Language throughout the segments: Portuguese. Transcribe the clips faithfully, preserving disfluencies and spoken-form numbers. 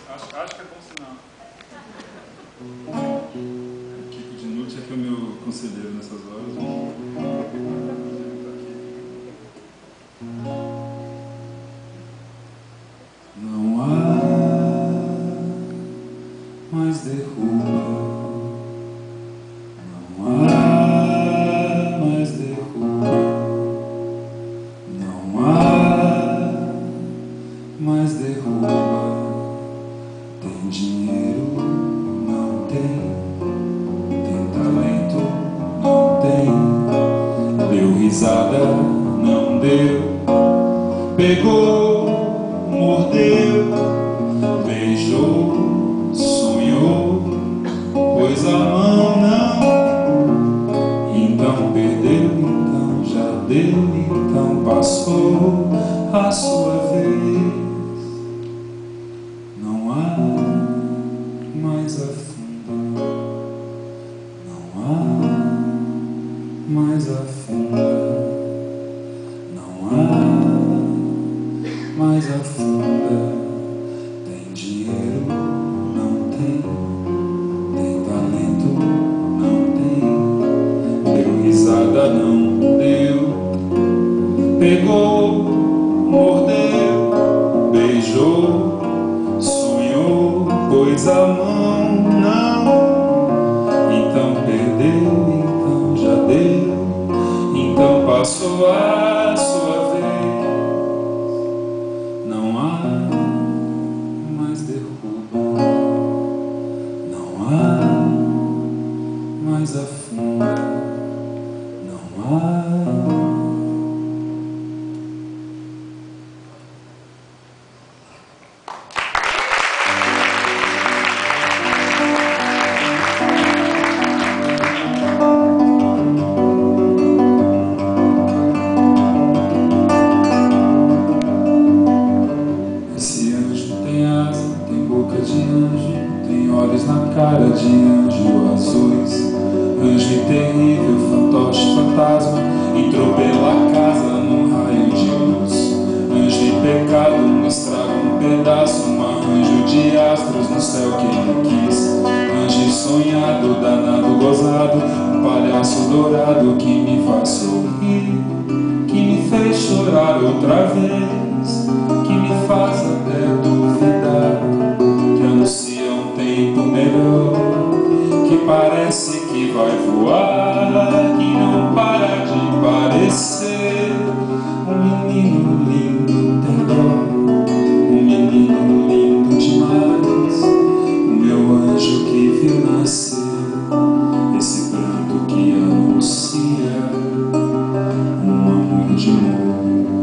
Acho, acho que é bom sinal. Kiko Dinucci é que é o meu conselheiro nessas horas. Não há mais derruba, não há mais derruba, não há mais derruba. Tem dinheiro, não tem, tem talento, não tem, deu risada, não deu, pegou, mordeu, beijou, sonhou, pôs a mão, não, então perdeu, então já deu, então passou a sua vez. Não há mais afunda, não há mais afunda, não há mais afunda. Tem dinheiro, não tem, tem talento, não tem, deu risada, não deu, pegou, mordeu, beijou, sonhou, pôs a mão, não, então perdeu, então já deu, então passou a sua vez. Não há mais derruba, não há mais afunda, não há. Esse anjo tem asa, tem boca de anjo, tem olhos na cara de anjo azuis. Anjo terrível, fantoche, fantasma, entrou pela casa num raio de luz. Anjo de pecado, um estrago, um pedaço, um arranjo de astros no céu que ele quis. Anjo sonhado, danado, gozado, um palhaço dourado que me faz sorrir, que me fez chorar outra vez, que me faz até duvidar, que anuncia um tempo melhor, que parece que vai voar, que não para de parecer um menino lindo, tem dó, um menino lindo demais, o meu anjo que viu nascer esse pranto que anuncia um amor de morrer.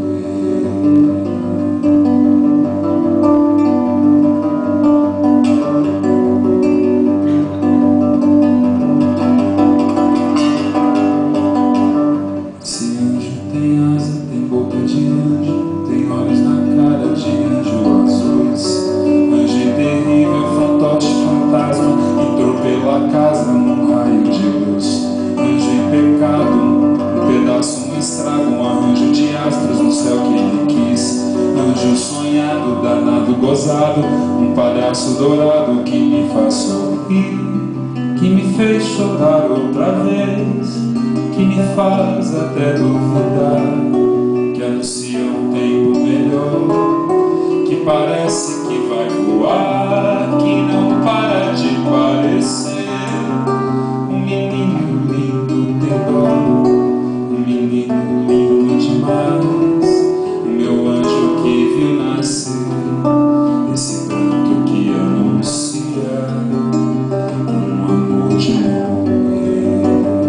Esse anjo tem asa, tem boca de anjo, tem olhos na cara de anjo azuis. Anjo terrível, fantoche, fantasma, entrou pela casa num raio de luz. Anjo em pecado, um pedaço, um estrago, um arranjo de astros no céu que ele quis. Anjo sonhado, danado, gozado, um palhaço dourado que me faz sorrir, que me fez chorar outra vez, que me faz até duvidar, que anuncia um tempo melhor, que parece que vai voar, que não para de parecer um menino lindo, tem dó, um menino lindo demais, o meu anjo que viu nascer esse pranto que anuncia um amor de morrer.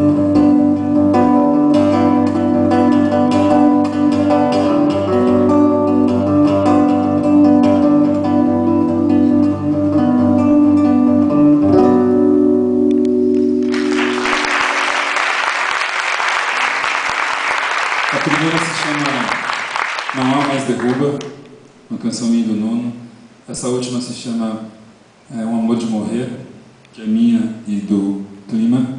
A primeira se chama Não Há Mais Derruba, uma canção minha e do Nuno. Essa última se chama é, Um Amor de Morrer, que é minha e do Clima.